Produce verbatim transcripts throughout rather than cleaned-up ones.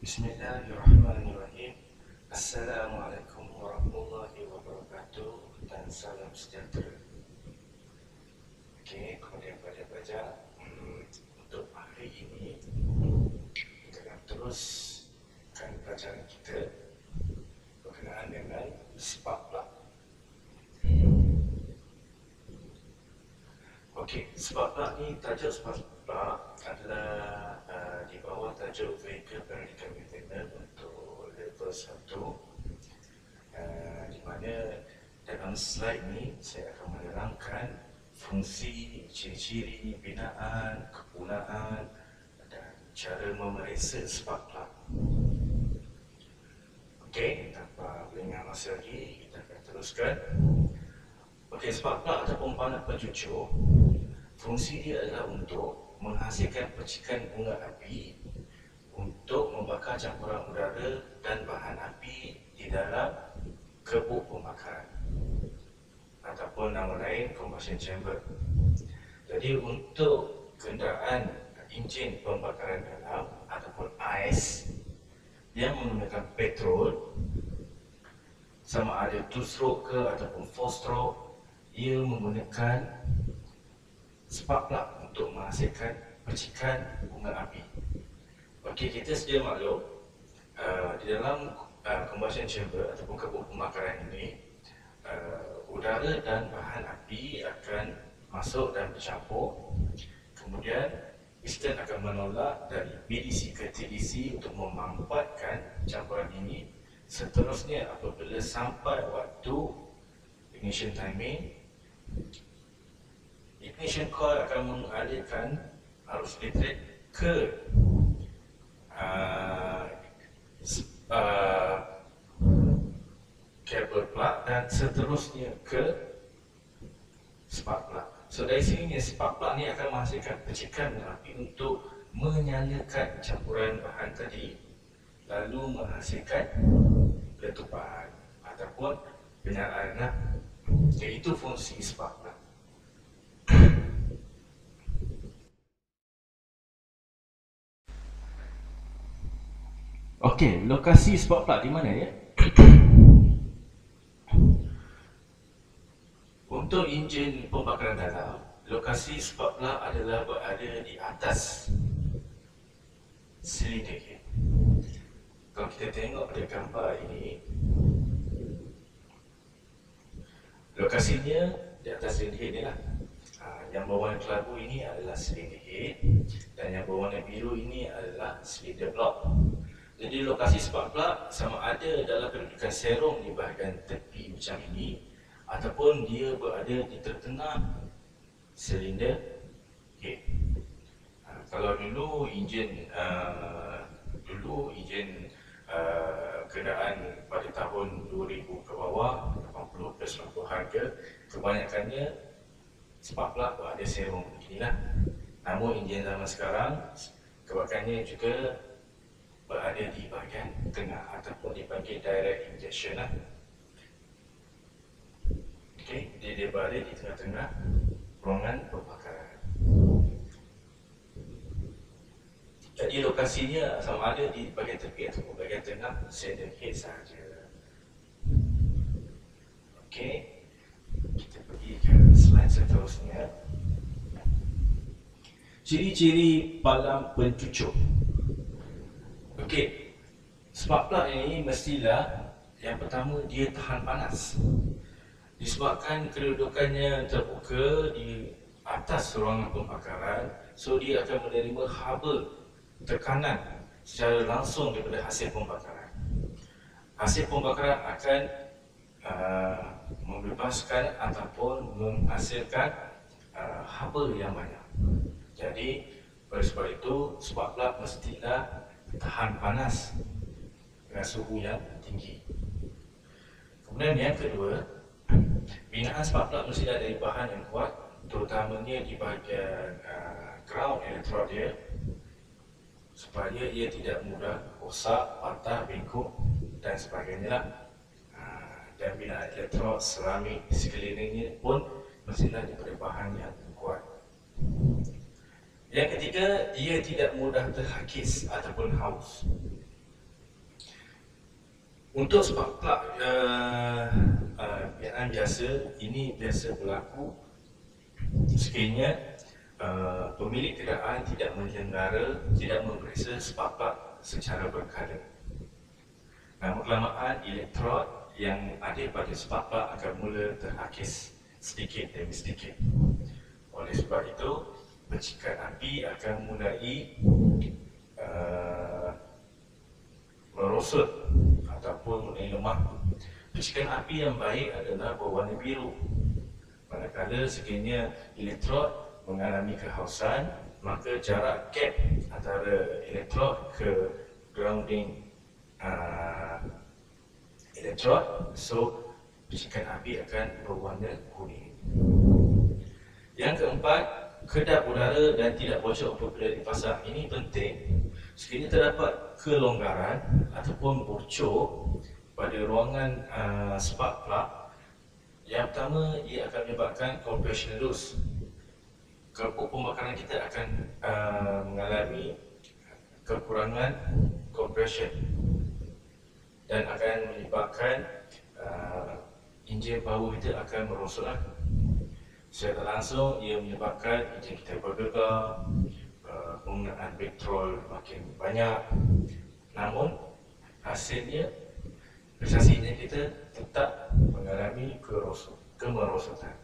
Bismillahirrahmanirrahim. Assalamualaikum warahmatullahi wabarakatuh dan salam sejahtera. Okey, kemudian pada pelajar hmm, untuk hari ini kita akan teruskan pelajaran kita berkenaan dengan spark plug. Okey, spark plug ni, tajuk spark plug adalah uh, di bawah tajuk Vehicle Periodical Maintenance untuk level satu, uh, di mana dalam slide ni saya akan menerangkan fungsi, ciri-ciri binaan, kegunaan dan cara memeriksa spark plug. Okey, tanpa melengah masa lagi, kita akan teruskan. Okey, spark plug ataupun panel pencucuk, fungsi dia adalah untuk menghasilkan percikan bunga api untuk membakar campuran udara dan bahan api di dalam kebuk pembakaran ataupun nama lain combustion chamber. Jadi untuk kenderaan enjin pembakaran dalam ataupun I C E yang menggunakan petrol, sama ada two stroke ke ataupun four stroke, ia menggunakan spark plug untuk menghasilkan percikan bunga api. Okey, kita sedia maklum uh, di dalam uh, combustion chamber ataupun kebuk pembakaran ini, uh, udara dan bahan api akan masuk dan bercampur. Kemudian piston akan menolak dari B D C ke T D C untuk memampatkan campuran ini. Seterusnya apabila sampai waktu ignition timing, ignition coil akan mengalirkan arus elektrik ke uh, uh, kabel plug dan seterusnya ke spark plug. So dari sini spark plug ni akan menghasilkan percikan api untuk menyalakan campuran bahan tadi, lalu menghasilkan letupan ataupun penyalaan. Iaitu fungsi spark plug. Okey, lokasi spark plug di mana ya? Untuk enjin pembakaran dalam, lokasi spark plug adalah berada di atas silinder head. Kalau kita tengok pada gambar ini, lokasinya di atas silinder head ni lah. Ha, yang berwarna kelabu ini adalah silinder head dan yang berwarna biru ini adalah silinder block. Jadi lokasi spark plug sama ada dalam kedudukan serong di bahagian tepi macam ini ataupun dia berada di tengah silinder head. Ha, kalau dulu enjin uh, dulu enjin uh, kenderaan pada tahun dua ribu ke bawah, lapan puluh ke sembilan puluhan ke, kebanyakannya spark plug berada serong beginilah. Namun enjin zaman sekarang kebanyakannya juga berada di bahagian tengah ataupun dipanggil direct injection lah. Okey, dia, dia berada di tengah-tengah ruangan pembakaran. Jadi lokasinya sama ada di bahagian tepi ataupun bahagian tengah cylinder head sahaja. Okey, kita pergi ke slide seterusnya. Ciri-ciri palang pencucuk. Okey, spark plug ini mestilah yang pertama dia tahan panas. Disebabkan kedudukannya terbuka di atas ruangan pembakaran, so dia akan menerima haba tekanan secara langsung daripada hasil pembakaran. Hasil pembakaran akan uh, membebaskan ataupun menghasilkan uh, haba yang banyak. Jadi oleh sebab itu spark plug mestilah tahan panas dengan suhu yang tinggi. Kemudian yang kedua, binaan spark plug mesti dari bahan yang kuat, terutamanya di bahagian uh, ground elektrod dia, supaya ia tidak mudah rosak, patah, bengkok dan sebagainya lah. Uh, dan binaan elektrod, seramik di sekelilingnya pun mestilah daripada bahan yang kuat. Yang ketiga, ia tidak mudah terhakis ataupun haus. Untuk spark plug uh, uh, yang biasa, ini biasa berlaku sekiranya uh, pemilik kenderaan tidak menyenggara, tidak memeriksa spark plug secara berkala. Lama-kelamaan elektrod yang ada pada spark plug akan mula terhakis sedikit demi sedikit. Oleh sebab itu, percikan api akan mulai uh, merosot ataupun mulai lemah. Percikan api yang baik adalah berwarna biru. Manakala sekiranya elektrod mengalami kehausan, maka jarak gap antara elektrod ke grounding uh, elektrod, so percikan api akan berwarna kuning. Yang keempat, kedap udara dan tidak bocor apabila dipasang. Ini penting. Sekiranya terdapat kelonggaran ataupun bocor pada ruangan uh, spark plug, yang pertama ia akan menyebabkan compression loss. Kerupuk pembakaran kita akan uh, mengalami kekurangan compression dan akan menyebabkan uh, enjin power kita akan merosotlah. Secara langsung ia menyebabkan enjin kita bergegar, uh, penggunaan petrol makin banyak. Namun hasilnya prestasi enjin kita tetap mengalami kerosot, kemerosotan.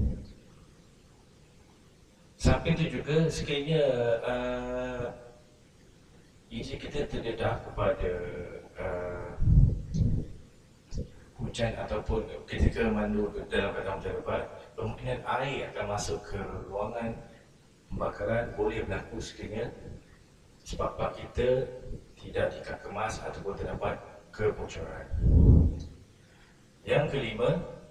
Samping itu juga sekiranya uh, enjin kita terdedah kepada uh, hujan ataupun ketika mandu dalam keadaan terlebat, kemungkinan air akan masuk ke ruangan pembakaran boleh berlaku sekiranya spark plug kita tidak dikemas ataupun terdapat kebocoran. Yang kelima,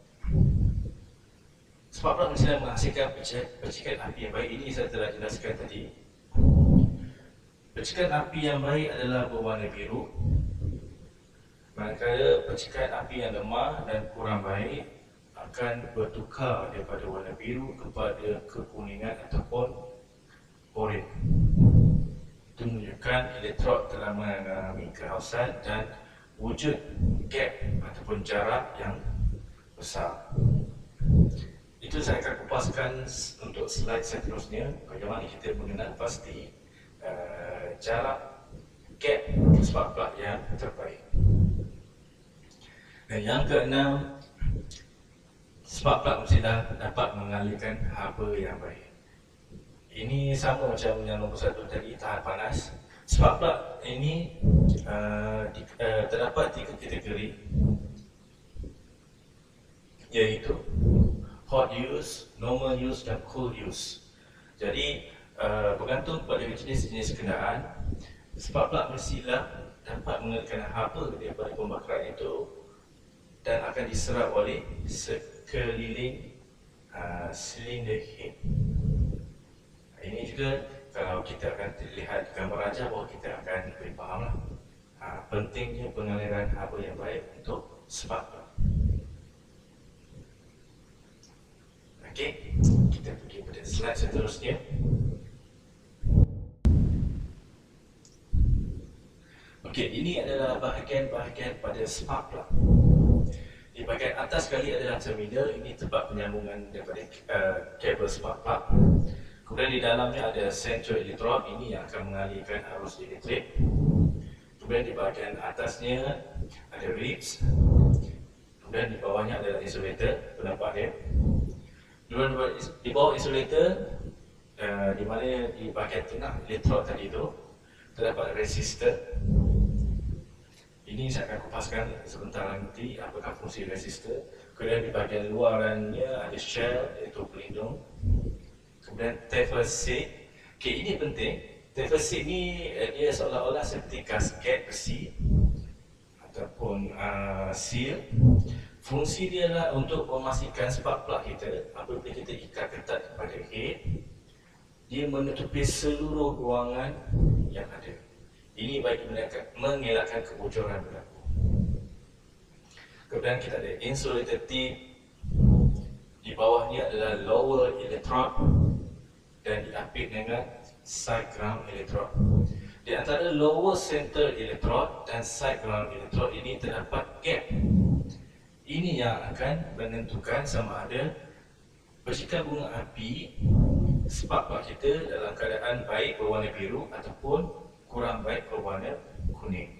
spark plug mesti menghasilkan percikan api yang baik. Ini saya telah jelaskan tadi. Percikan api yang baik adalah berwarna biru, manakala percikan api yang lemah dan kurang baik akan bertukar daripada warna biru kepada kekuningan ataupun oranye. Itu menunjukkan elektrod telah mengalami kehausan dan wujud gap ataupun jarak yang besar. Itu saya akan kupaskan untuk slide seterusnya, bagaimana kita mengenal pasti uh, jarak gap spark plug yang terbaik. Dan yang keenam, spark plug mestilah dapat mengalirkan haba yang baik. Ini sama macam yang nombor satu tadi, tahan panas. Spark plug ini uh, di, uh, terdapat tiga kategori, iaitu hot use, normal use dan cool use. Jadi uh, bergantung pada jenis-jenis kenderaan, spark plug mestilah dapat mengalirkan haba daripada pembakaran itu dan akan diserap oleh sekeliling uh, silinder head. Ini juga kalau kita akan lihat gambar ajar bahawa kita akan lebih fahamlah uh, pentingnya pengaliran haba yang baik untuk spark plug. Okey, kita pergi pada slide seterusnya. Okey, ini adalah bahagian-bahagian pada spark plug. Di bahagian atas sekali adalah terminal, ini tempat penyambungan daripada uh, kabel spark plug. Kemudian di dalamnya ada central electrode, ini yang akan mengalirkan arus elektrik. Kemudian di bahagian atasnya ada ribs. Kemudian di bawahnya adalah insulator, penampak dia. Di bawah insulator, uh, di mana di bahagian tengah electrode tadi itu terdapat resistor. Ini saya akan kupaskan sebentar nanti apakah fungsi resistor. Kemudian di bahagian luarannya ada shell, iaitu pelindung. Kemudian taper seat. Okay, ini penting. Taper seat ni dia seolah-olah seperti gasket besi ataupun uh, seal. Fungsi dia adalah untuk memastikan spark plug kita apabila kita ikat ketat kepada head, dia menutupi seluruh ruangan yang ada. Ini bagi mengelakkan kebocoran berlaku. Kemudian kita ada insulator tip. Di bawahnya adalah lower electrode dan diapit dengan side ground electrode. Di antara lower center electrode dan side ground electrode ini terdapat gap. Ini yang akan menentukan sama ada percikan bunga api spark plug kita dalam keadaan baik berwarna biru ataupun kurang baik berwarna kuning.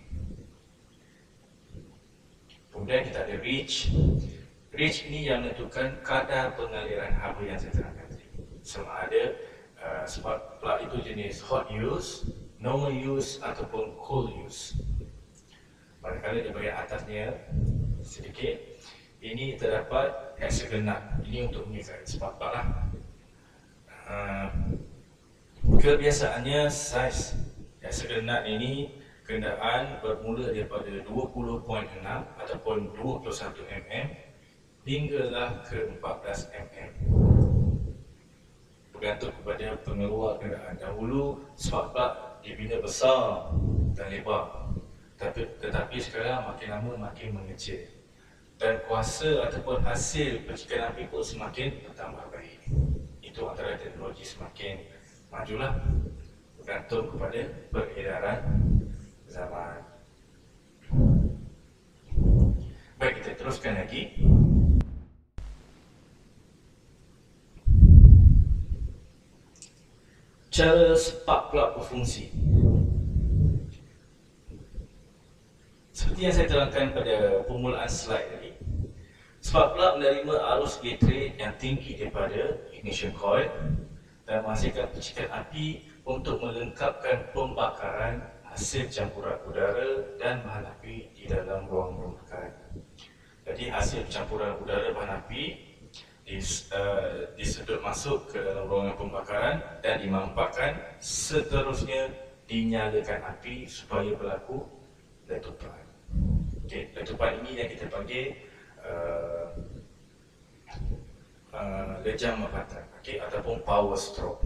Kemudian kita ada reach. Reach ini yang menentukan kadar pengaliran haba yang saya terangkan tadi. Sama ada uh, spark plug itu jenis hot use, normal use ataupun cold use. Manakala di bahagian atasnya sedikit, ini terdapat hexagon nut. Ini untuk mengikat spark plug lah. Uh, kebiasaannya saiz hexagon nut ini kenderaan bermula daripada dua puluh perpuluhan enam ataupun dua puluh satu milimeter hinggalah ke empat belas milimeter. Bergantung kepada pengeluar kenderaan. Dahulu spark plug dibina besar dan lebar, tetapi, tetapi sekarang makin lama makin mengecil dan kuasa ataupun hasil percikan api pun semakin bertambah baik. Itu antara teknologi semakin majulah, bergantung kepada peredaran zaman. Baik, kita teruskan lagi. Cara spark plug berfungsi. Seperti yang saya terangkan pada permulaan slide tadi, spark plug menerima arus elektrik yang tinggi daripada ignition coil dan menghasilkan percikan api untuk melengkapkan pembakaran hasil campuran udara dan bahan api di dalam ruang pembakaran. Jadi hasil campuran udara bahan api dis, uh, disedut masuk ke dalam ruangan pembakaran dan dimanfaatkan, seterusnya dinyalakan api supaya berlaku letupan. Okay, letupan ini yang kita panggil uh, uh, lejang mempatah, okay, ataupun power stroke.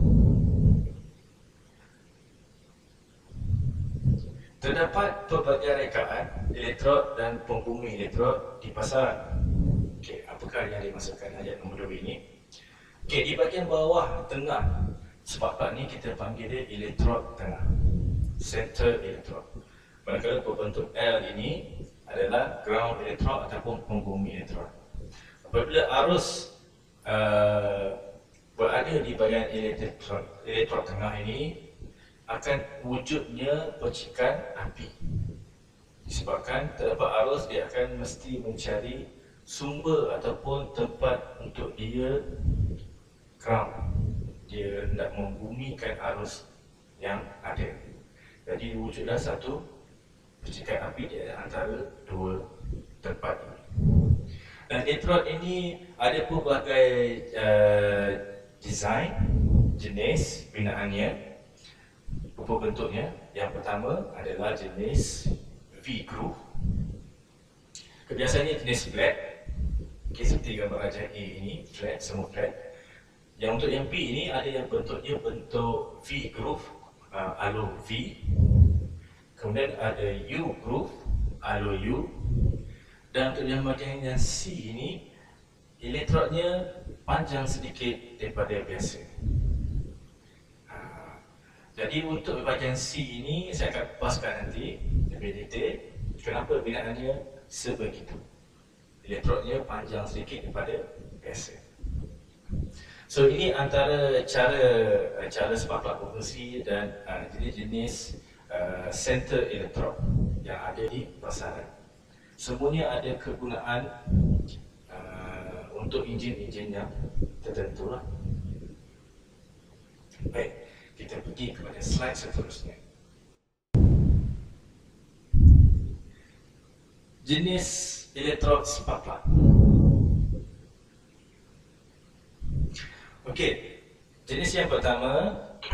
Terdapat pelbagai rekaan elektrod dan penghubung elektrod di pasaran. Okay, apakah yang dimaksudkan ayat nombor dua ini? Okay, di bahagian bawah tengah spark plug ni kita panggil dia elektrod tengah, center elektrod. Manakala berbentuk L ini adalah ground elektrod ataupun penghubung elektrod. Apabila arus uh, berada di bahagian elektrod, elektrod tengah ini, akan wujudnya percikan api. Disebabkan terdapat arus, dia akan mesti mencari sumber ataupun tempat untuk dia ground. Dia hendak membumikan arus yang ada. Jadi wujudlah satu percikan api di antara dua tempat ini. Dan elektrod ini ada pelbagai uh, design, jenis binaannya, rupa bentuknya. Yang pertama adalah jenis V-groove. Kebiasaannya jenis flat. Okay, seperti gambar rajah A ini, flat, semua flat. Yang untuk yang B ini ada yang bentuknya bentuk V-groove, uh, alur V. Kemudian ada U-groove, alur U. Dan untuk yang bahagian yang C ini, elektrodnya panjang sedikit daripada biasa. Jadi untuk bahagian C ini saya akan kupaskan nanti lebih detail kenapa binaannya sebegitu. Elektrodnya panjang sedikit daripada biasa. So ini antara cara cara spark plug berfungsi dan uh, jenis-jenis uh, center elektrod yang ada di pasaran. Semuanya ada kegunaan uh, untuk enjin-enjin yang tertentu lah. Baik, kita pergi kepada slide seterusnya. Jenis elektrod spark plug. Okey, jenis yang pertama,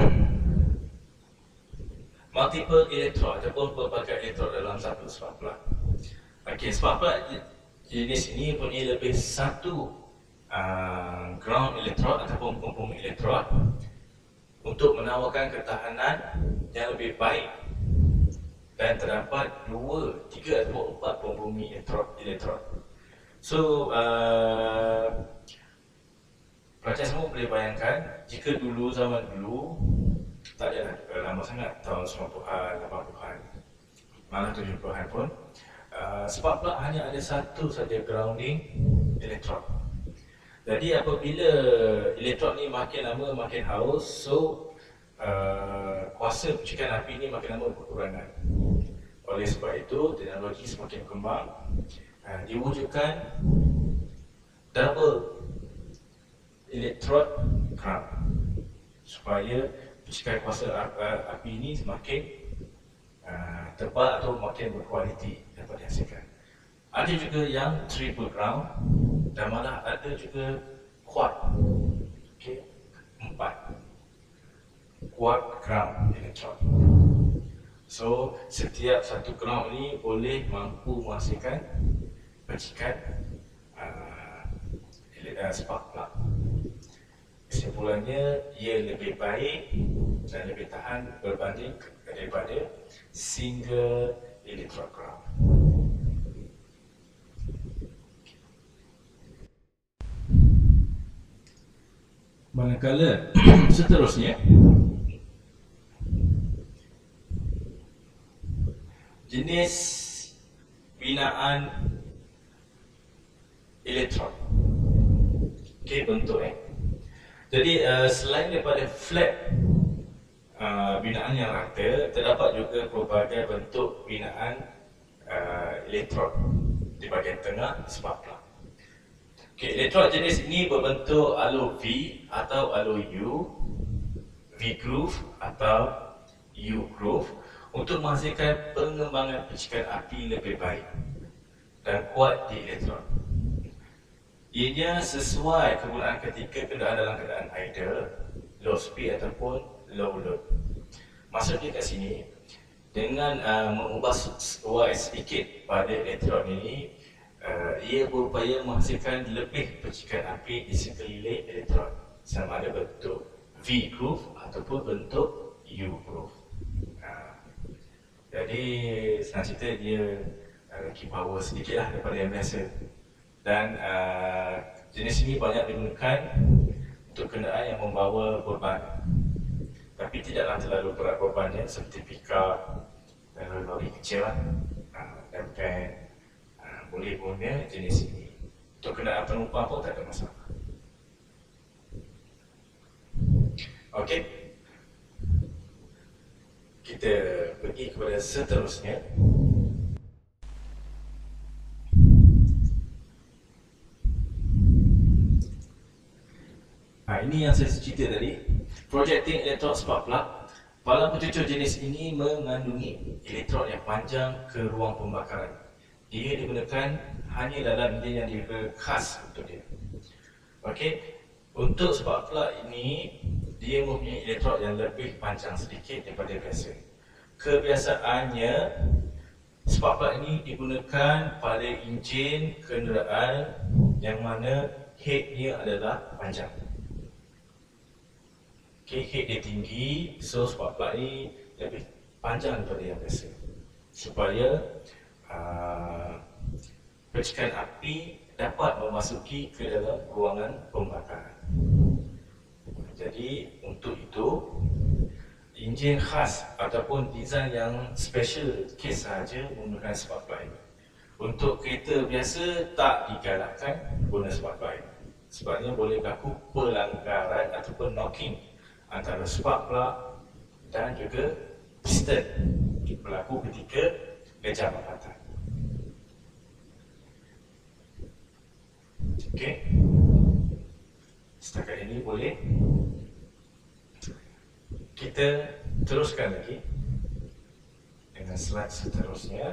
multiple elektrod ataupun pelbagai elektrod dalam satu spark plug. Okey, spark plug jenis ini mempunyai lebih satu uh, ground elektrod ataupun penghubung elektrod untuk menawarkan ketahanan yang lebih baik, dan terdapat dua, tiga atau empat penghubungi elektrod. elektrod. So, uh, pelajar semua boleh bayangkan jika dulu, zaman dulu, tak ada uh, lama sangat, tahun sembilan puluhan, lapan puluhan, malah tujuh puluhan pun. Uh, spark plug hanya ada satu saja grounding elektrod. Jadi apabila elektrod ni makin lama makin haus, so uh, kuasa percikan api ni makin lama berkurangan. Oleh sebab itu, teknologi semakin berkembang, uh, diwujudkan double elektrod ground supaya percikan kuasa api ini semakin uh, tebal atau makin berkualiti dapat dihasilkan. Ada juga yang triple ground dan malah ada juga quad, okay, empat quad ground elektrod. So setiap satu ground ini boleh mampu menghasilkan percikan uh, spark plug. Kesimpulannya, ia lebih baik dan lebih tahan berbanding daripada single electrode ground. Manakala seterusnya, jenis binaan elektrod. Okey, bentuk eh. Jadi uh, selain daripada flat uh, binaan yang rata, terdapat juga pelbagai bentuk binaan uh, elektrod di bahagian tengah spark plug. Okey, elektrod jenis ini berbentuk alur V atau alur U, V groove atau U groove untuk menghasilkan pengembangan percikan api lebih baik dan kuat di elektron. Ianya sesuai kegunaan ketika keadaan dalam keadaan idle, low speed ataupun low load. Maksudnya kat sini, dengan uh, mengubah suai sedikit pada elektron ini, uh, ia berupaya menghasilkan lebih percikan api di sekeliling elektron, sama ada bentuk V groove ataupun bentuk U groove. Uh, jadi senang cerita, dia uh, key power sedikit lah daripada yang biasa. Dan uh, jenis ini banyak digunakan untuk kenderaan yang membawa beban, tapi tidaklah terlalu berat bebannya, seperti pickup dan lori kecil lah. Uh, dan van uh, boleh guna jenis ini. Untuk kenderaan penumpang pun tak ada masalah. Okey, kita pergi kepada seterusnya. Ha, ini yang saya cerita tadi, projecting electrode spark plug. Palang pencucur jenis ini mengandungi elektrod yang panjang ke ruang pembakaran. Ia digunakan hanya dalam enjin yang dikhas untuk dia. Okey, untuk spark plug ini, dia mempunyai elektrod yang lebih panjang sedikit daripada biasa. Kebiasaannya, spark plug ini digunakan pada enjin kenderaan yang mana headnya adalah panjang. Okay, head dia tinggi, so spark plug ni lebih panjang daripada yang biasa, supaya uh, percikan api dapat memasuki ke dalam ruangan pembakaran. Jadi untuk itu, enjin khas ataupun design yang special case sahaja menggunakan spark plug ini. Untuk kereta biasa tak digalakkan guna spark plug ini, sebabnya boleh berlaku pelanggaran ataupun knocking antara spark plug dan juga piston berlaku ketika gajah bapatan. Okey, setakat ini boleh kita teruskan lagi dengan slide seterusnya.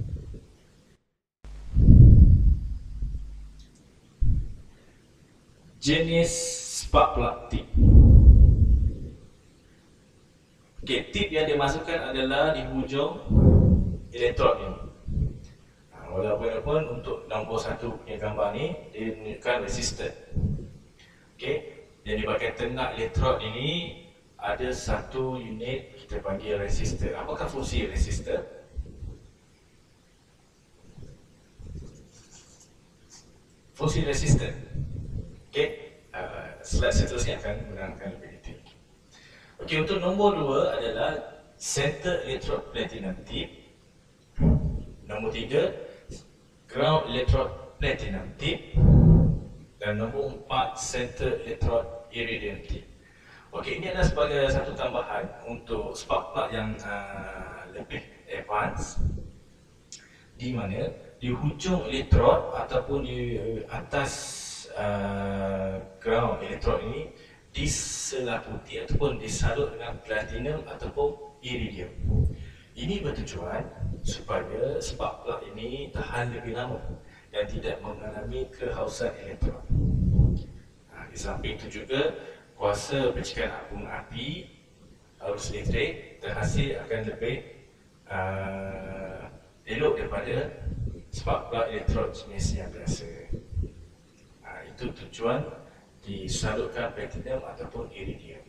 Jenis spark plug tip. Okey, tip yang dimasukkan adalah di hujung elektrod ini. Ha, walaupun untuk enam puluh satu punya gambar ni, dia menunjukkan resistor. Okey, yang di bahagian tengah elektrod ini ada satu unit kita panggil resistor. Apakah fungsi resistor? Fungsi resistor. Okey, uh, slide seterusnya akan menerangkan lebih detail. Okey, untuk nombor dua adalah center electrode platinum tip. Nombor tiga, ground electrode platinum tip. Dan nombor empat, center electrode iridium tip. Okey, ini adalah sebagai satu tambahan untuk spark plug yang uh, lebih advance, di mana di hujung elektrod ataupun di atas uh, ground elektrod ini diselaputi ataupun disalut dengan platinum ataupun iridium. Ini bertujuan supaya spark plug ini tahan lebih lama dan tidak mengalami kehausan elektron. Nah, di samping itu juga kuasa percikan bunga api arus listrik terhasil akan lebih uh, elok daripada spark plug elektrod jenis yang biasa. Nah, itu tujuan disalutkan platinum ataupun iridium.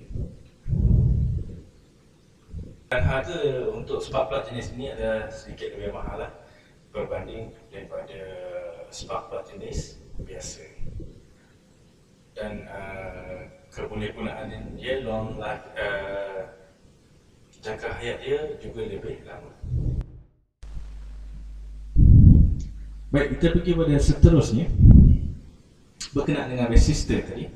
Dan harga untuk spark plug jenis ini ada sedikit lebih mahal lah berbanding daripada spark plug jenis biasa. Dan uh, kebolehgunaan dia long life, uh, jangka hayat dia juga lebih lama. Baik, kita pergi pada seterusnya berkenaan dengan resistor tadi.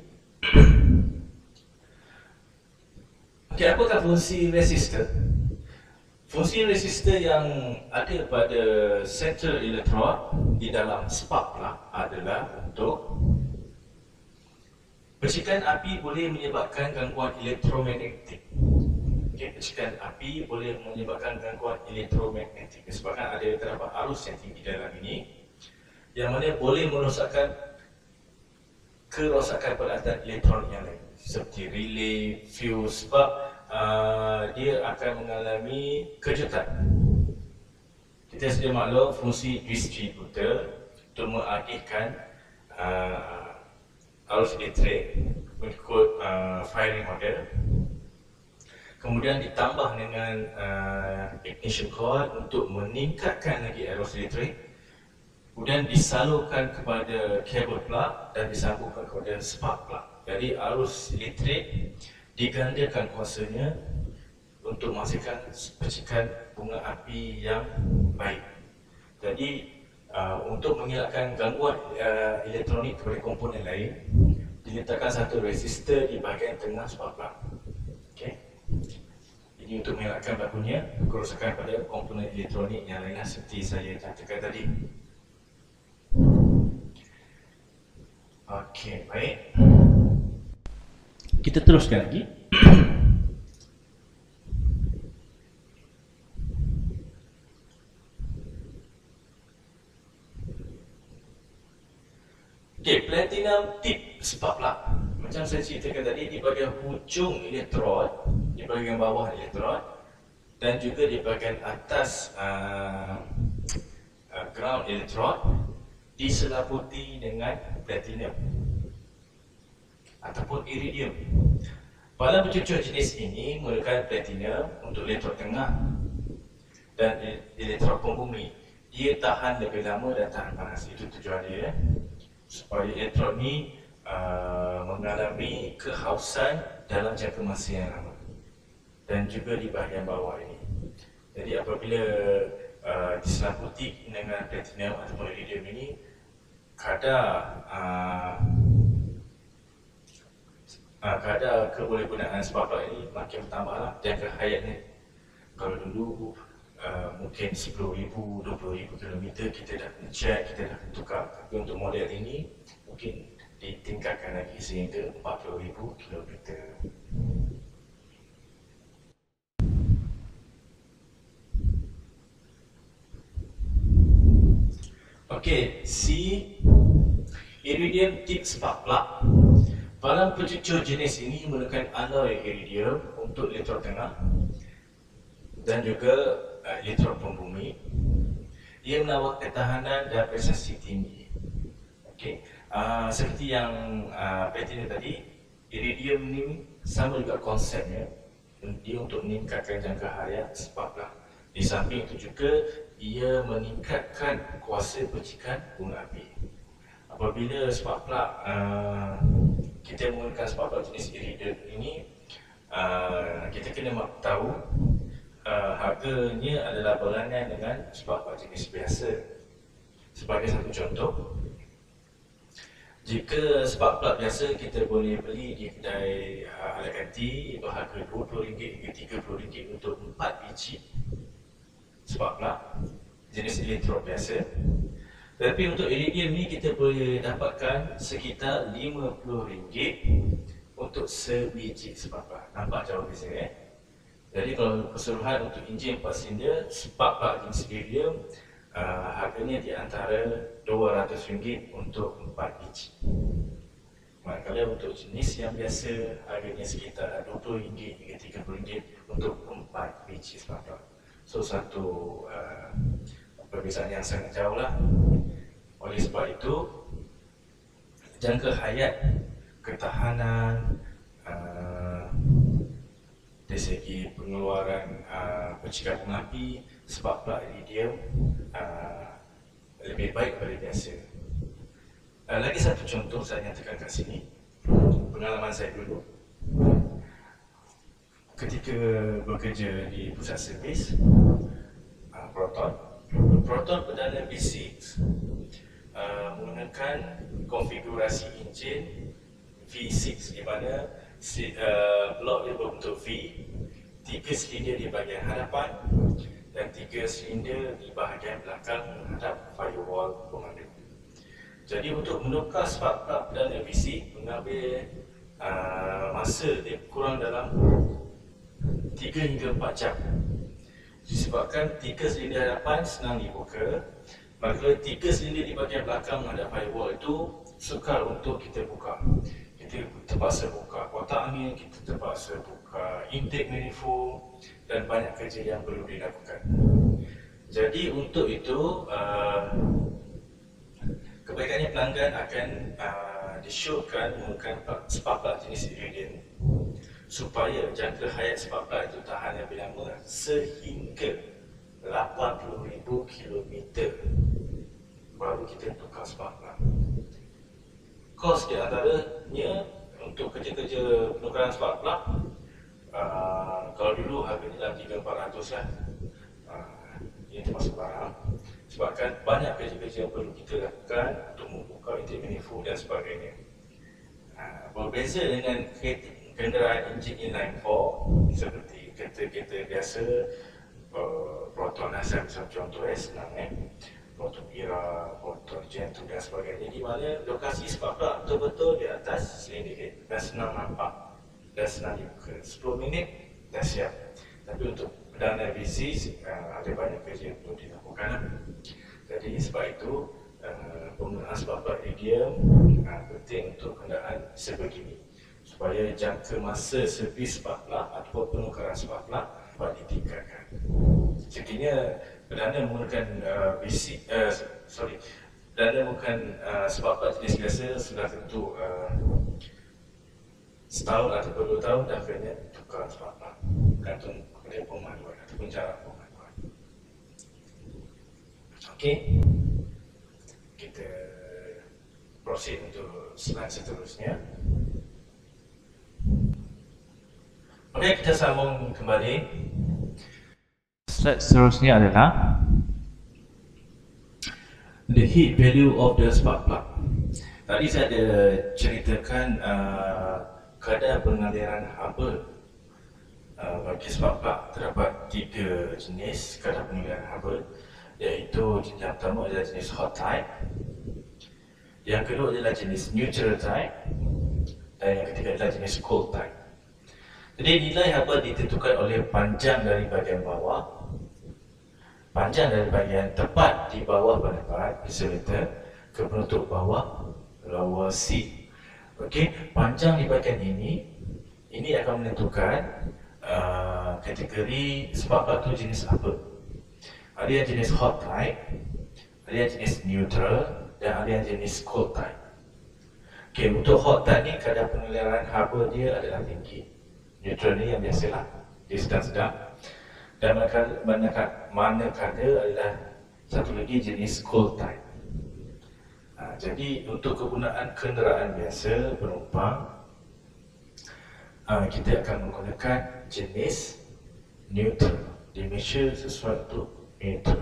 Okey, apakah fungsi resistor? Fungsi resistor yang ada pada center electrode di dalam spark plug adalah untuk percikan api boleh menyebabkan gangguan elektromagnetik. Okay, percikan api boleh menyebabkan gangguan elektromagnetik disebabkan ada terdapat arus yang tinggi dalam ini, yang mana boleh merosakkan kerosakan peralatan elektronik yang lain seperti relay, fuse, sebab uh, dia akan mengalami kejutan. Kita sedia maklum fungsi distributor untuk mengalihkan uh, arus elektrik mengikut uh, firing order, kemudian ditambah dengan uh, ignition coil untuk meningkatkan lagi arus elektrik, kemudian disalurkan kepada kabel plug dan disambungkan kepada spark plug. Jadi arus elektrik digandakan kuasanya untuk menghasilkan percikan bunga api yang baik. Jadi Uh, untuk mengelakkan gangguan uh, elektronik kepada komponen lain, diletakkan satu resistor di bahagian tengah spark plug. Okay. Ini untuk mengelakkan berlakunya kerosakan pada komponen elektronik yang lain seperti saya katakan tadi. Okey, baik. Kita teruskan lagi. Okey, platinum tip spark plug. Macam saya ceritakan tadi, di bahagian hujung elektrod, di bahagian bawah elektrod dan juga di bahagian atas uh, uh, ground elektrod diselaputi dengan platinum ataupun iridium. Pada pencucuk jenis ini menggunakan platinum untuk elektrod tengah dan elektrod pembumi. Dia tahan lebih lama dan tahan panas. Itu tujuan dia, supaya elektrod ni uh, mengalami kehausan dalam jangka masa yang lama dan juga di bahagian bawah ini. Jadi apabila uh, diselaputi dengan platinum atau iridium ini, kadar uh, uh, kadar kebolehgunaan spark plug ini makin bertambahlah jangka hayatnya. Kalau dulu Uh, mungkin sepuluh ribu, dua puluh ribu kilometer kita dah check, kita dah tukar. Tapi untuk model ini mungkin ditingkatkan lagi sehingga empat puluh ribu kilometer. Okey, C, iridium tip spark plug. Dalam pencucuk jenis ini menggunakan alloy iridium untuk elektrod tengah dan juga uh, elektrod pembumi. Ia menawarkan ketahanan dan prestasi tinggi. Okay. Uh, seperti yang uh, platinum tadi, iridium ni sama juga konsepnya. Dia untuk meningkatkan jangka hayat spark plug. Di samping itu juga ia meningkatkan kuasa percikan bunga api. Apabila spark plug uh, kita menggunakan spark plug jenis iridium ini, uh, kita kena tahu uh, harganya adalah berlainan dengan spark plug jenis biasa. Sebagai satu contoh, jika spark plug biasa kita boleh beli di kedai uh, ala ganti, itu harga dua puluh ringgit hingga tiga puluh ringgit untuk empat biji spark plug jenis elektrod biasa. Tapi untuk iridium ni kita boleh dapatkan sekitar lima puluh ringgit untuk sebiji spark plug. Nampak jauh beza eh? Jadi kalau keseluruhan untuk enjin empat silinder spark plug jenis iridium, Uh, harganya di antara dua ratus ringgit untuk empat biji. Manakala untuk jenis yang biasa harganya sekitar dua puluh ringgit hingga tiga puluh ringgit untuk empat biji spark plug. So satu uh, perbezaan yang sangat jauh lah. Oleh sebab itu, jangka hayat, ketahanan, uh, dari segi pengeluaran uh, percikan pengapi, spark plug iridium uh, lebih baik daripada biasa. Uh, lagi satu contoh saya nyatakan kat sini, pengalaman saya dulu ketika bekerja di pusat servis uh, Proton. Proton perdana V enam uh, menggunakan konfigurasi enjin V enam di mana si, uh, blok dia berbentuk V, tiga silinder di bahagian hadapan dan tiga silinder di bahagian belakang menghadap firewall pemandu. Jadi untuk menukar spark plug dan V enam mengambil uh, masa dia kurang dalam tiga hingga empat jam. Disebabkan tiga silinder hadapan senang dibuka, maka tiga silinder di bahagian belakang menghadap firewall itu sukar untuk kita buka. Kita terpaksa buka kotak angin, kita terpaksa buka intake manifold dan banyak kerja yang perlu dilakukan. Jadi untuk itu, uh, kebaikannya pelanggan akan uh, disyorkan menggunakan spark plug jenis iridium supaya jangka hayat spark plug itu tahan lebih lama sehingga lapan puluh ribu kilometer baru kita tukar spark plug. Kos di antaranya untuk kerja-kerja penukaran spark plug, uh, kalau dulu harganya dalam tiga empat ratus lah, uh, ini termasuk barang. Sebabkan banyak kerja-kerja yang perlu kita lakukan untuk membuka intake manifold dan sebagainya. Uh, berbeza dengan kenderaan enjin inline four seperti kereta-kereta biasa, uh, Proton asal contoh eh, senang eh. Proton Era, Proton Gen two dan sebagainya, di mana lokasi spark plug betul-betul di atas silinder head dan senang nampak dan senang dibuka. sepuluh minit dah siap. Tapi untuk perdana V enam uh, ada banyak kerja yang perlu dilakukan. Jadi sebab itu uh, penggunaan spark plug iridium uh, penting untuk kenderaan sebegini supaya jangka masa servis spark plug ataupun penukaran spark plug dapat ditingkatkan. Sekiranya perdana menggunakan uh, basic, uh, sorry, perdana menggunakan uh, spark plug jenis biasa sudah tentu uh, setahun ataupun dua tahun dah kena tukar spark plug, gantung kepada pemanduan ataupun cara pemanduan. Okey, kita proceed untuk slide seterusnya. Okey, kita sambung kembali. Slide seterusnya adalah the heat value of the spark plug. Tadi saya ada ceritakan uh, kadar pengaliran haba uh, bagi spark plug. Terdapat tiga jenis kadar pengaliran haba, iaitu yang pertama adalah jenis hot type, yang kedua adalah jenis neutral type, dan yang ketiga adalah jenis cold type. Jadi nilai haba ditentukan oleh panjang dari bahagian bawah, panjang dari bahagian tepat di bawah penepat insulator ke penutup bawah lower C. Okey, panjang di bahagian ini ini akan menentukan uh, kategori spark plug itu jenis apa. Ada yang jenis hot type, ada yang jenis neutral, dan ada yang jenis cold type. Okey, untuk hot type ni kadar pengaliran haba dia adalah tinggi. Neutral ni yang biasalah, dia sedang-sedang. Dan manakala, manakala adalah satu lagi jenis cold type. Ha, jadi untuk kegunaan kenderaan biasa penumpang, uh, kita akan menggunakan jenis neutral. Dia measure sesuatu neutral.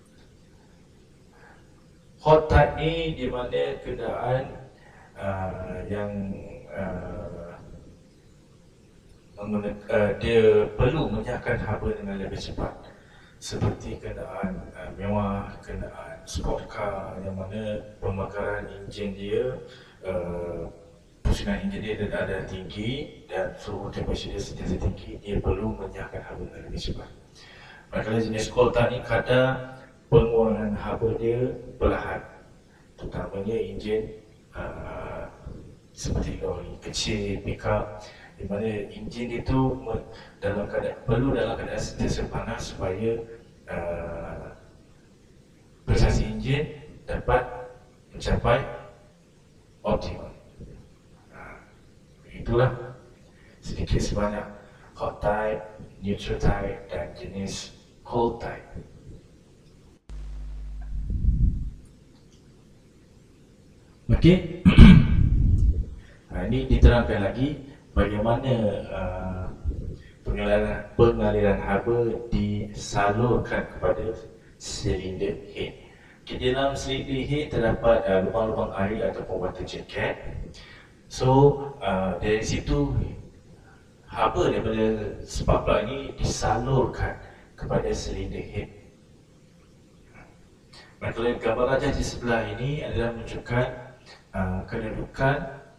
Hot type ni di mana keadaan uh, yang uh, uh, dia perlu menyahkan haba dengan lebih cepat, seperti kenderaan uh, mewah, kenderaan sport car yang mana pembakaran enjin dia, uh, pusingan enjin dia ada tinggi dan suhu temperature dia sentiasa tinggi, dia perlu menyahkan haba dengan lebih cepat. Manakala jenis cold type ni kadar pengurangan haba dia perlahan, terutamanya enjin uh, seperti lori kecil, pickup, di mana enjin itu dalam keadaan, perlu dalam keadaan sentiasa panas supaya uh, prestasi enjin dapat mencapai optimum. Uh, itulah sedikit sebanyak hot type, neutral type dan jenis cold type. Okey. Nah, ini diterangkan lagi bagaimana uh, pengaliran, pengaliran haba disalurkan kepada silinder head. Okay, di dalam silinder head terdapat uh, lubang-lubang air ataupun water jet cap. So uh, dari situ haba daripada spark plug ini disalurkan kepada silinder head. Manakala gambar rajah di sebelah ini adalah menunjukkan uh, kedudukan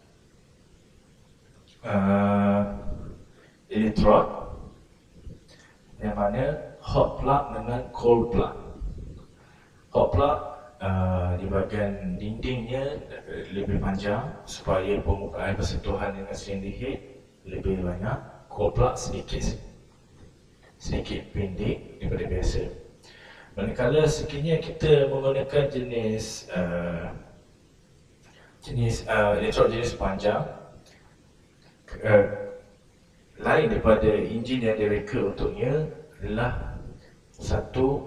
uh, elektrod yang mana hot plug dengan cold plug. Hot plug uh, di bahagian dindingnya lebih panjang supaya permukaan bersentuhan dengan silinder head lebih banyak. Cold plug sedikit sedikit pendek daripada biasa. Manakala sekiranya kita menggunakan jenis uh, jenis uh, elektrod jenis panjang, uh, lain daripada enjin yang direka untuknya adalah satu.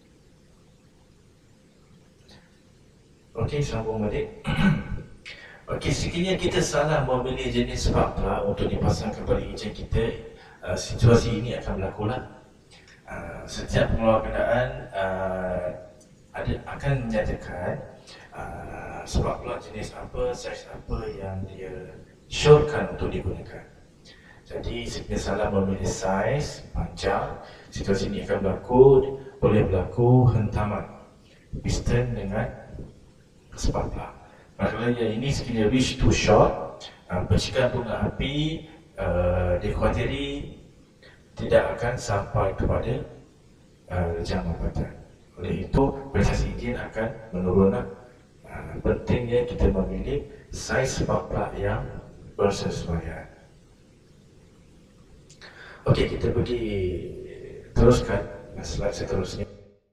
Okey, sambung balik. Okey, sekiranya kita salah memilih jenis spark plug untuk dipasangkan pada enjin kita, uh, situasi ini akan berlaku lah. Uh, setiap pengeluar kenderaan uh, ada, akan menyatakan uh, spark plug jenis apa, saiz apa yang dia syorkan untuk digunakan. Jadi sekiranya salah memilih saiz panjang, situasi ini akan berlaku, boleh berlaku hentaman piston dengan spark plug. Manakala yang ini sekiranya reach too short, uh, percikan bunga api uh, dikhawatiri tidak akan sampai kepada uh, jam lambatan. Oleh itu, prestasi enjin akan menurun. Uh, pentingnya kita memilih saiz spark plug yang bersesuaian. Okey, kita pergi teruskan slide seterusnya.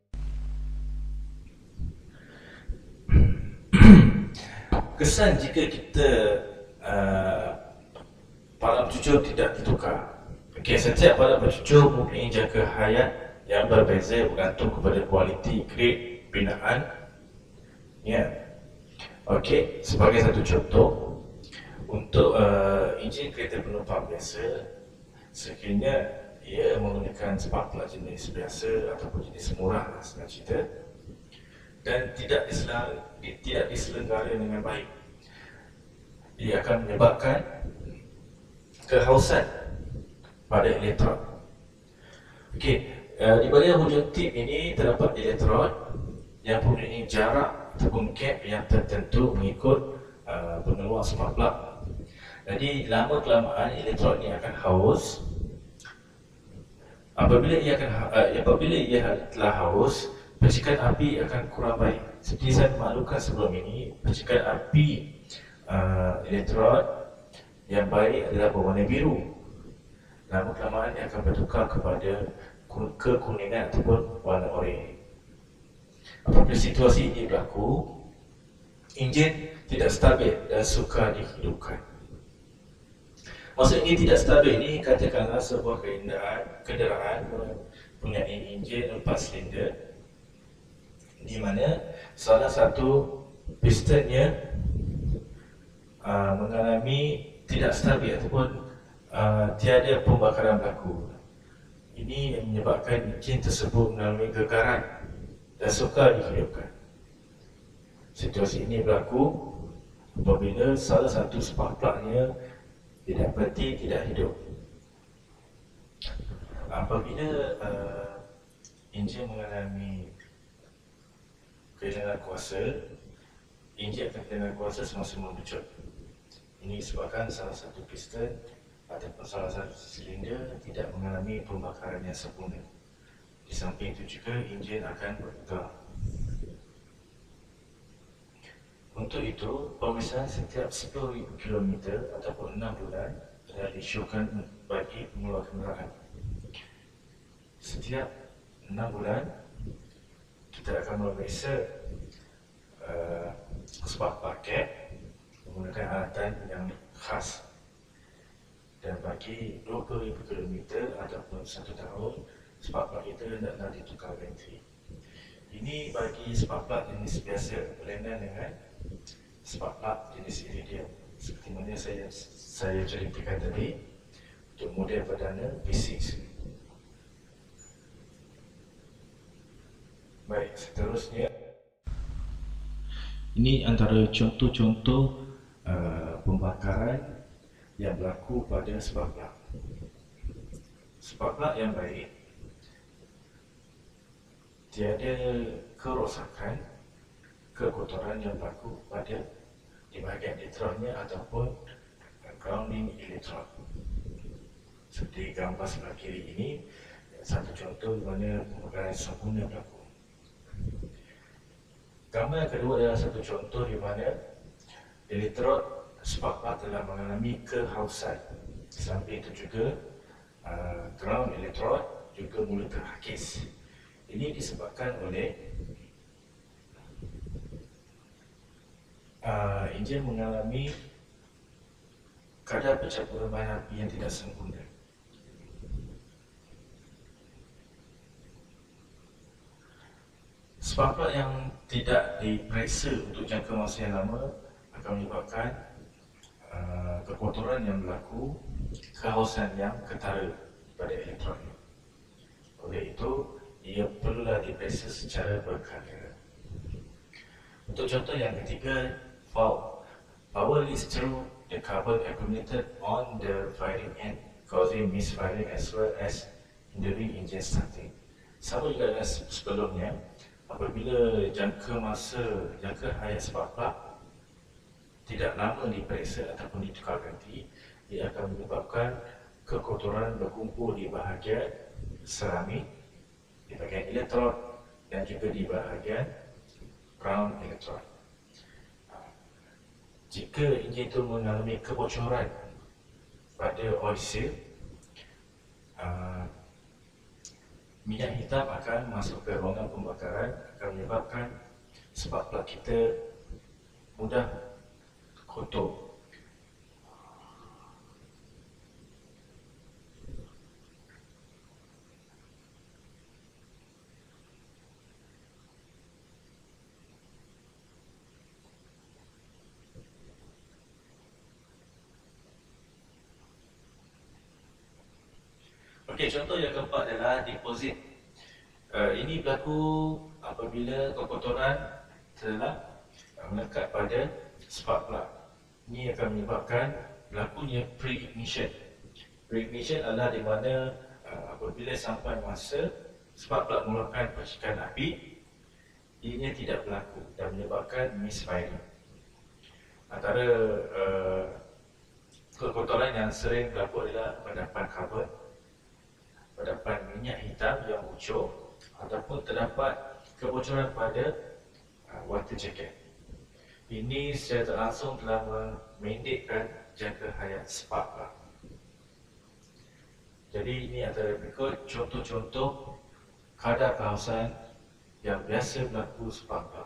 Kesan jika kita uh, palang cucur tidak ditukar. Okey, setiap palang bercucur mempunyai jangka hayat yang berbeza bergantung kepada kualiti grade binaan. Ya. Okey, sebagai satu contoh, untuk uh, enjin kereta penumpang biasa, sekiranya ia menggunakan spark plug jenis biasa ataupun jenis murah lah senang cerita, dan tidak diselang, tidak diselenggara dengan baik, ia akan menyebabkan kehausan pada elektrod. Okey, uh, di bahagian hujung tip ini terdapat elektrod yang mempunyai jarak ataupun gap yang tertentu mengikut uh, pengeluar spark plug. Jadi lama kelamaan elektrod ini akan haus. Apabila ia akan uh, apabila ia telah haus, percikan api akan kurang baik. Seperti saya maklumkan sebelum ini, percikan api uh, elektrod yang baik adalah berwarna biru. Lama kelamaan ia akan bertukar kepada kekuningan ataupun warna oranye. Apabila situasi ini berlaku, enjin tidak stabil dan sukar dihidupkan. Maksud ini tidak stabil ini katakanlah sebuah kenderaan, kenderaan mempunyai enjin empat silinder di mana salah satu pistonnya uh, mengalami tidak stabil ataupun uh, tiada pembakaran berlaku. Ini yang menyebabkan enjin tersebut mengalami gegaran dan sukar dihidupkan. Situasi ini berlaku apabila salah satu spark plug-nya didapati tidak hidup. Apabila uh, enjin mengalami kehilangan kuasa, enjin akan kehilangan kuasa semasa mengecut. Ini disebabkan salah satu piston ataupun salah satu silinder tidak mengalami pembakaran yang sempurna. Di samping itu juga enjin akan bergegar. Untuk itu, pemeriksaan setiap sepuluh ribu kilometer ataupun enam bulan telah disyorkan bagi pengeluar kenderaan. Setiap enam bulan, kita akan memeriksa uh, spark plug cap menggunakan alatan yang khas. Dan bagi dua puluh ribu kilometer ataupun satu tahun, spark plug kita hendaklah ditukar ganti. Ini bagi spark plug jenis biasa berlainan dengan spark plug jenis iridium. Seperti mana saya saya ceritakan tadi untuk model perdana V enam. Baik, seterusnya ini antara contoh-contoh uh, pembakaran yang berlaku pada spark plug. Spark plug yang baik tiada kerosakan, kekotoran yang berlaku pada di bahagian elektronnya ataupun grounding elektron. Seperti gambar sebelah kiri ini, satu contoh di mana pembakaran sempurna berlaku. Gambar yang kedua adalah satu contoh di mana elektrod spark plug telah mengalami kehausan. Di samping itu juga uh, ground elektrod juga mula terhakis. Ini disebabkan oleh uh, enjin mengalami kadar pencampuran bahan api yang tidak sempurna. Spark plug yang tidak diperiksa untuk jangka masa yang lama akan menyebabkan uh, kekotoran yang berlaku, kehausan yang ketara pada elektron. Oleh itu, ia perlulah diperiksa secara berkala. Untuk contoh yang ketiga, fault. Power leaks through the carbon accumulated on the firing end, causing misfiring as well as hindering engine starting. Sama juga dengan sebelumnya, apabila jangka masa, jangka hayat spark plug tidak lama diperiksa ataupun ditukar ganti, ia akan menyebabkan kekotoran berkumpul di bahagian seramik, di bahagian elektrod dan juga di bahagian ground elektrod. Jika enjin itu mengalami kebocoran pada oil seal, uh, minyak hitam akan masuk ke ruangan pembakaran, akan menyebabkan spark plug kita mudah kotor. Okey, contoh yang keempat adalah deposit. Uh, ini berlaku apabila kekotoran telah uh, melekat pada spark plug. Ini akan menyebabkan berlakunya pre-ignition. Pre-ignition adalah di mana uh, apabila sampai masa spark plug mengeluarkan percikan api, ianya tidak berlaku dan menyebabkan misfiring. Antara uh, kekotoran yang sering berlaku adalah endapan karbon, terdapat minyak hitam yang ucur ataupun terdapat kebocoran pada uh, water jacket. Ini secara tak langsung telah memendekkan jangka hayat spark plug. Jadi ini antara berikut contoh-contoh kadar kehausan yang biasa berlaku spark plug.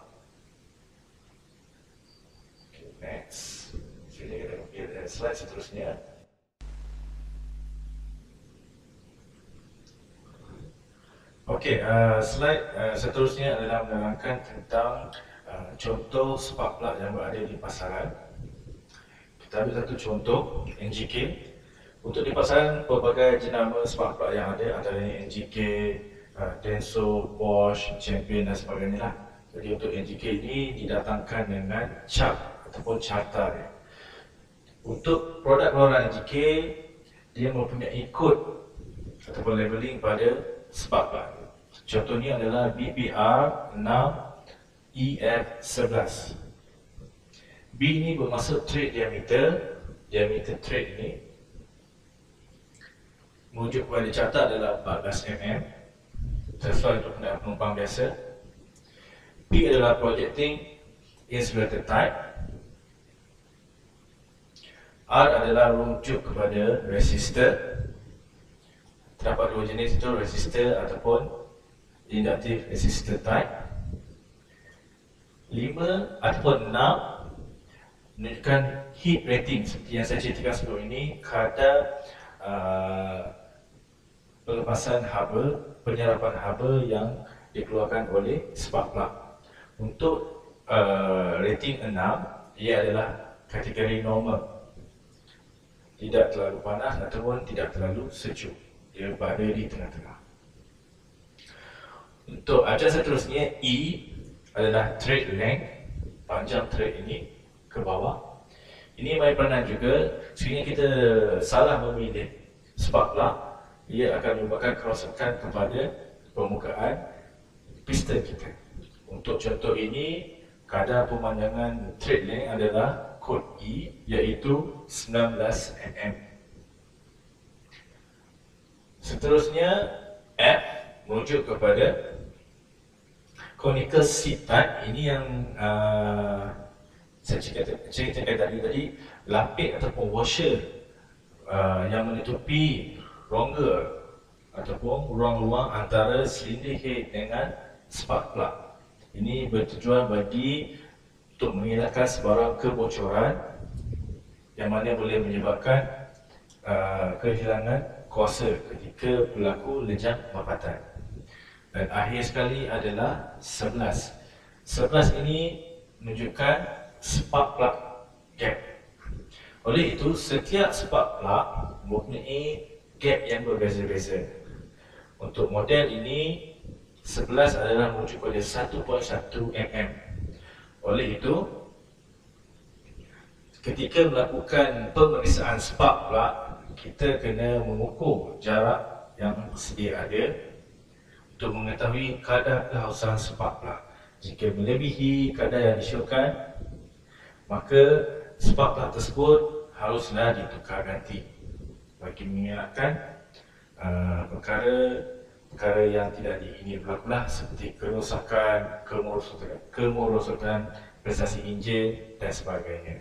Okay, next. Sini kita lihat slide seterusnya. Okey, uh, slide uh, seterusnya adalah menerangkan tentang uh, contoh spark plug yang berada di pasaran. Kita ambil satu contoh, N G K Untuk di pasaran, pelbagai jenama spark plug yang ada antaranya N G K, uh, Denso, Bosch, Champion dan sebagainya lah. Jadi untuk N G K ini didatangkan dengan chart ataupun charter dia. Untuk produk keluaran N G K, dia mempunyai kod ataupun labeling pada spark plug. Contohnya adalah B P R enam E F sebelas. B ini bermaksud thread diameter. Diameter thread ini merujuk kepada carta adalah empat belas milimeter, sesuai untuk penumpang biasa. P adalah projecting insulator type. R adalah rujuk kepada resistor. Terdapat dua jenis itu, resistor ataupun inductive resistor type. lima ataupun enam menunjukkan heat rating seperti yang saya ceritakan sebelum ini, kadar uh, pelepasan haba, penyerapan haba yang dikeluarkan oleh spark plug. Untuk uh, rating enam, ia adalah kategori normal, tidak terlalu panas ataupun tidak terlalu sejuk, dia berada di tengah-tengah. Untuk ajar seterusnya, E adalah thread length, panjang thread ini ke bawah. Ini main peranan juga, sekiranya kita salah memilih spark plug, ia akan menyebabkan kerosakan kepada permukaan piston kita. Untuk contoh ini, kadar pemanjangan thread length adalah kod E, iaitu sembilan belas milimeter. Seterusnya, F merujuk kepada conical seat type. Ini yang uh, saya ceritakan tadi, tadi lapik ataupun washer uh, yang menutupi rongga ataupun ruang-ruang antara silinder head dengan spark plug. Ini bertujuan bagi untuk mengelakkan sebarang kebocoran yang mana boleh menyebabkan uh, kehilangan kuasa ketika berlaku lejang mapatan. Dan akhir sekali adalah sebelas. sebelas ini menunjukkan spark plug gap. Oleh itu, setiap spark plug mempunyai gap yang berbeza-beza. Untuk model ini, sebelas adalah merujuk pada satu perpuluhan satu milimeter. Oleh itu, ketika melakukan pemeriksaan spark plug, kita kena mengukur jarak yang sedia ada untuk mengetahui kadar kehausan spark plug. Jika melebihi kadar yang disyorkan, maka spark plug tersebut haruslah ditukar ganti bagi mengelakkan uh, perkara perkara yang tidak diingini berlakulah, seperti kerosakan, kemerosotan, kemerosotan prestasi enjin dan sebagainya.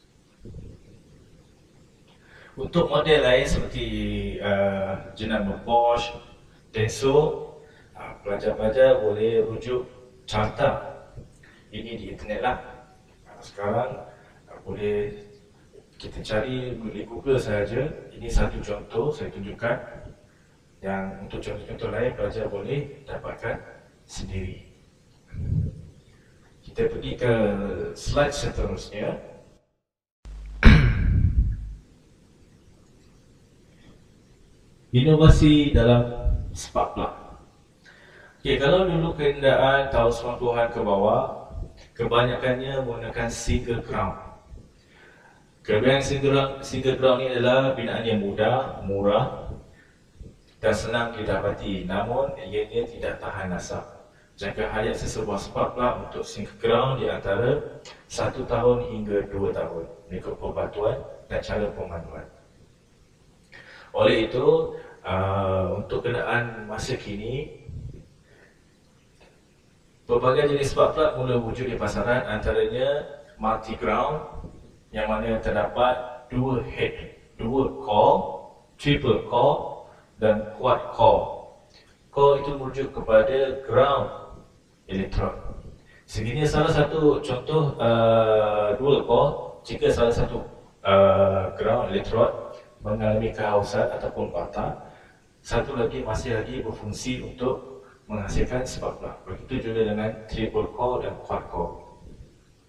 Untuk model lain seperti uh, jenama Bosch, Denso, uh, pelajar-pelajar boleh rujuk carta ini di internet lah. Uh, sekarang uh, boleh kita cari di Google sahaja. Ini satu contoh saya tunjukkan. Yang untuk contoh-contoh lain pelajar boleh dapatkan sendiri. Kita pergi ke slide seterusnya. Inovasi dalam spark plug. Okay, kalau dulu kenderaan tahun sembilan puluhan ke bawah, kebanyakannya menggunakan single crown. Kelebihan single, single crown ini adalah binaan yang mudah, murah dan senang didapati, namun ianya tidak tahan asap. Jangka hayat sesebuah spark plug untuk single crown di antara satu tahun hingga dua tahun mengikut pembatuan dan cara pemanduan. Oleh itu, uh, untuk kenderaan masa kini, pelbagai jenis spark plug mula wujud di pasaran, antaranya multi crown yang mana terdapat dua head, dua core, triple core dan quad core. Core itu merujuk kepada ground electrode. Sekiranya salah satu contoh uh, dual core, jika salah satu uh, ground electrode mengalami kehausan ataupun patah, satu lagi masih lagi berfungsi untuk menghasilkan spark plug. Begitu juga dengan triple core dan quad core.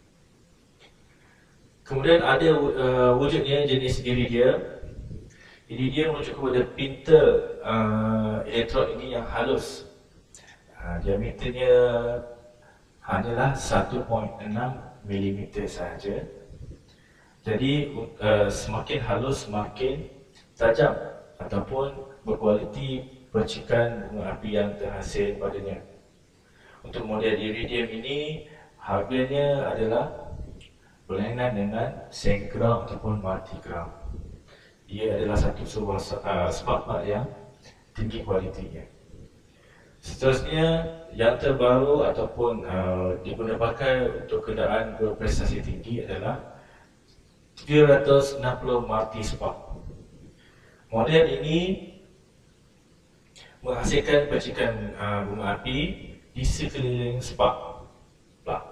Kemudian ada uh, wujudnya jenis iridium. Ini dia merujuk kepada pintel uh, elektrod ini yang halus. Uh, diameternya hanyalah satu perpuluhan enam milimeter sahaja. Jadi uh, semakin halus semakin tajam ataupun berkualiti percikan bunga api yang terhasil padanya. Untuk model iridium ini harganya adalah berlainan dengan senggram ataupun multigram. Ia adalah satu sebuah uh, spark plug yang tinggi kualitinya. Seterusnya, yang terbaru ataupun uh, diguna pakai untuk kenderaan berprestasi tinggi adalah tiga ratus enam puluh multi spark. Model ini menghasilkan percikan uh, bunga api di sekeliling spark plug.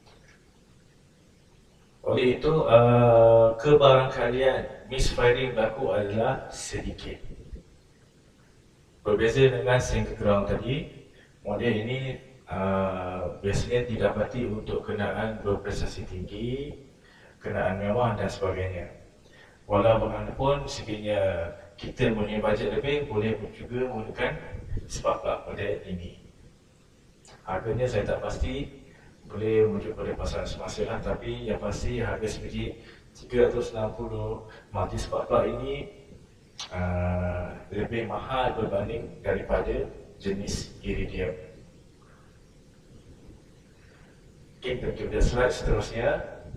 Oleh itu, uh, kebarangkalian misfiring berlaku adalah sedikit. Berbeza dengan single ground tadi, model ini uh, biasanya didapati untuk kenderaan berprestasi tinggi, kenderaan mewah dan sebagainya. Walau bagaimanapun, sekiranya kita punya bajet lebih, boleh juga menggunakan spark plug model ini. Harganya saya tak pasti, boleh merujuk pada pasaran semasa lah, tapi yang pasti harga sebiji tiga ratus enam puluh multi spark plug ini uh, lebih mahal berbanding daripada jenis iridium. Okay, kita pergi slide seterusnya.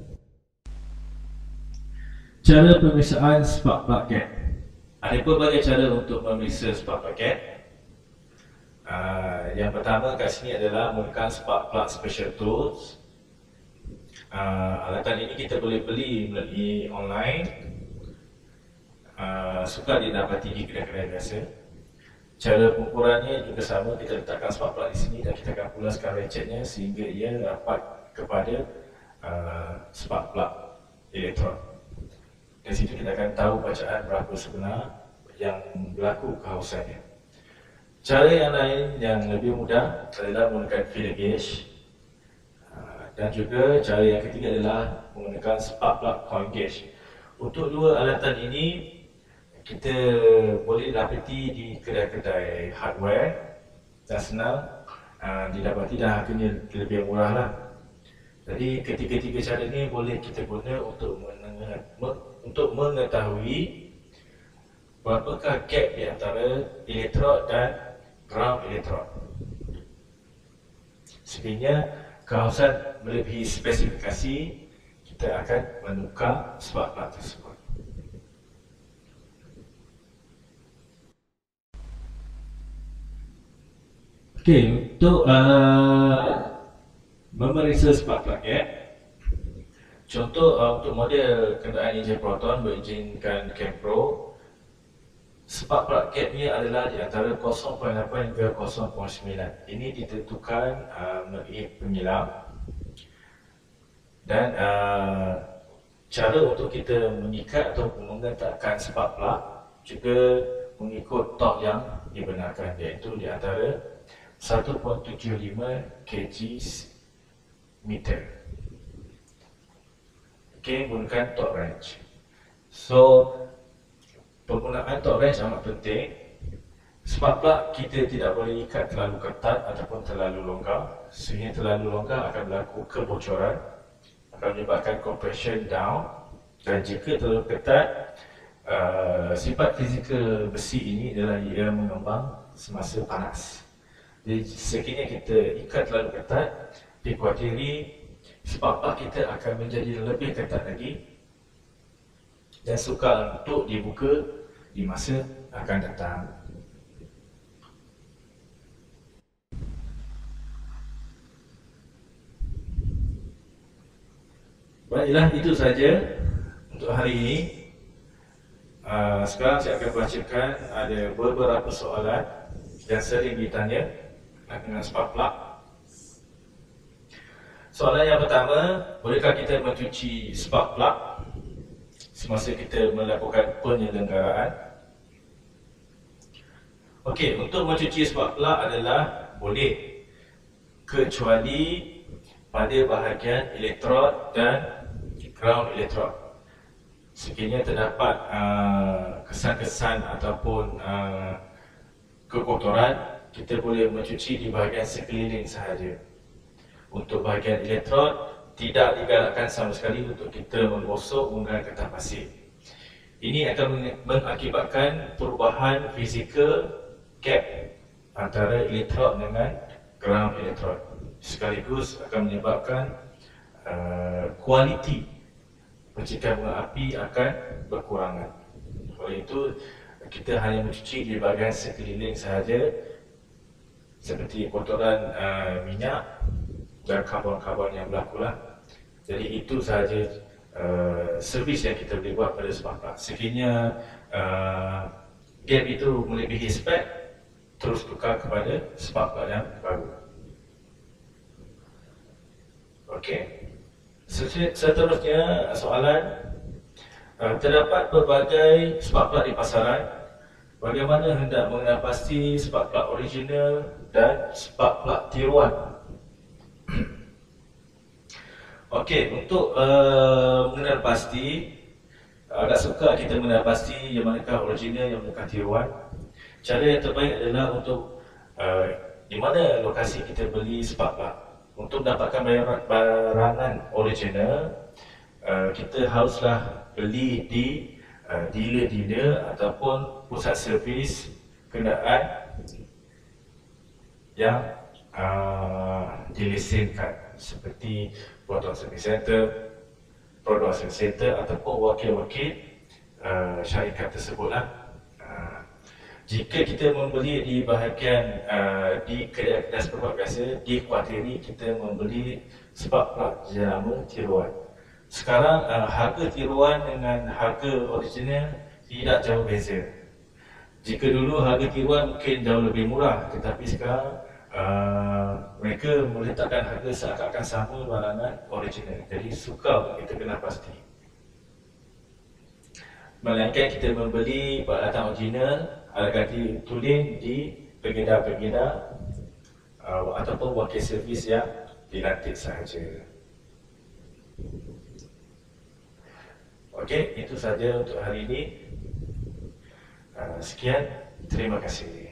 Cara pemeriksaan spark plug gap. Ada pelbagai cara untuk memeriksa spark plug gap. Uh, yang pertama kat sini adalah menggunakan spark plug special tools. Uh, alatan ini kita boleh beli melalui online. Uh, sukar didapati di kedai-kedai biasa. Cara pengukurannya juga sama, kita letakkan spark plug di sini dan kita akan pulaskan ratchetnya sehingga ia rapat kepada uh, spark plug elektron. Dari situ kita akan tahu bacaan berapa sebenar yang berlaku kehausannya. Cara yang lain yang lebih mudah adalah menggunakan feeler gauge, dan juga cara yang ketiga adalah menggunakan spark plug coin gauge. Untuk dua alatan ini kita boleh dapati di kedai-kedai hardware dan senang uh, didapati dan harganya lebih murah lah. Jadi ketiga-tiga cara ini boleh kita guna untuk untuk mengetahui berapakah gap di antara elektrod dan ground elektrod. Sekiranya kehausan melebihi spesifikasi, kita akan menukar spark plug tersebut. Okey, untuk uh, memeriksa spark plug gap, contoh uh, untuk model kenderaan enjin Proton berenjinkan Campro, spark plug gapnya adalah di antara kosong perpuluhan lapan hingga kosong perpuluhan sembilan. Ini ditentukan uh, melalui penyilam. Dan uh, cara untuk kita mengikat atau mengetakkan spark plug juga mengikut torque yang dibenarkan, iaitu di antara satu perpuluhan tujuh lima kilogram meter. Okey, menggunakan torque wrench. So, penggunaan torque wrench amat penting. Spark plug kita tidak boleh ikat terlalu ketat ataupun terlalu longgar. Sehingga terlalu longgar akan berlaku kebocoran, akan menyebabkan compression down. Dan jika terlalu ketat, uh, sifat fizikal besi ini adalah ia mengembang semasa panas. Jadi sekiranya kita ikat terlalu ketat, dikuatiri spark plug kita akan menjadi lebih ketat lagi dan sukar untuk dibuka di masa akan datang. Baiklah, itu saja untuk hari ini. Uh, sekarang saya akan bacakan ada beberapa soalan yang sering ditanya dengan spark plug. Soalan yang pertama, bolehkah kita mencuci spark plug semasa kita melakukan penyelenggaraan? Okey, untuk mencuci spark plug adalah boleh, kecuali pada bahagian elektrod dan ground elektrod. sekiranya terdapat uh, kesan-kesan ataupun uh, kekotoran, kita boleh mencuci di bahagian sekeliling sahaja. Untuk bahagian elektrod, tidak digalakkan sama sekali untuk kita menggosok menggunakan kertas pasir. Ini akan mengakibatkan perubahan fizikal gap antara elektrod dengan ground elektrod, sekaligus akan menyebabkan uh, kualiti percikan bunga api akan berkurangan. Oleh itu, kita hanya mencuci di bahagian sekeliling sahaja, seperti kotoran uh, minyak dan karbon-karbon yang berlaku lah. Jadi itu sahaja uh, servis yang kita boleh buat pada spark plug. Sekiranya uh, gap itu melebihi spek, terus tukar kepada spark plug yang baru. Okey. Seterusnya soalan, uh, terdapat berbagai spark plug di pasaran. Bagaimana hendak mengenal pasti spark plug original dan spark plug tiruan? Okey, untuk uh, mengenal pasti, agak sukar kita mengenal pasti yang manakah original, yang manakah tiruan. Cara yang terbaik adalah untuk uh, di mana lokasi kita beli spark plug. Untuk mendapatkan barangan original, uh, kita haruslah beli di uh, dealer-dealer ataupun pusat servis kenderaan yang uh, dilesenkan, seperti Product Service Center, Product Service Center ataupun wakil-wakil uh, syarikat tersebutlah. Uh, Jika kita membeli di bahagian uh, di kedai-kedai spark biasa, dikuatiri kita membeli spark plug jenama tiruan. Sekarang uh, harga tiruan dengan harga original tidak jauh beza. Jika dulu harga tiruan mungkin jauh lebih murah, tetapi sekarang uh, mereka meletakkan harga seakan-akan sama barangan original. Jadi sukar untuk kita kenal pasti. Melainkan kita membeli peralatan original, ala-kati tulen di pegeda-pegeda uh, ataupun wakil servis yang dilantik sahaja. Okey, itu saja untuk hari ini. Uh, sekian, terima kasih.